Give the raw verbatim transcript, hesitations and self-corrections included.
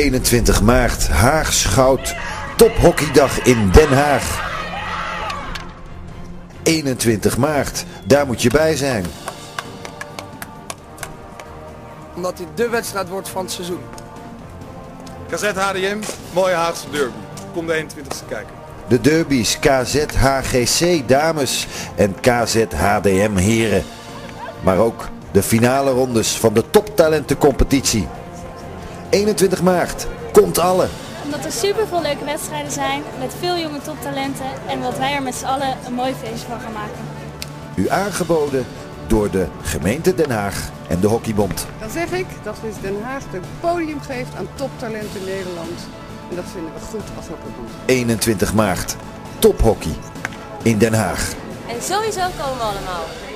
eenentwintig maart, Haags Goud, tophockeydag in Den Haag. eenentwintig maart, daar moet je bij zijn. Omdat dit de wedstrijd wordt van het seizoen. K Z H D M, mooie Haagse derby. Kom de eenentwintigste kijken. De derbies K Z H G C dames en K Z H D M heren. Maar ook de finale rondes van de toptalentencompetitie. eenentwintig maart, komt alle. Omdat er super veel leuke wedstrijden zijn met veel jonge toptalenten en wat wij er met z'n allen een mooi feestje van gaan maken. U aangeboden door de gemeente Den Haag en de Hockeybond. Dan zeg ik dat we Den Haag het podium geeft aan toptalenten in Nederland. En dat vinden we goed als Hockeybond. eenentwintig maart, tophockey in Den Haag. En sowieso komen we allemaal.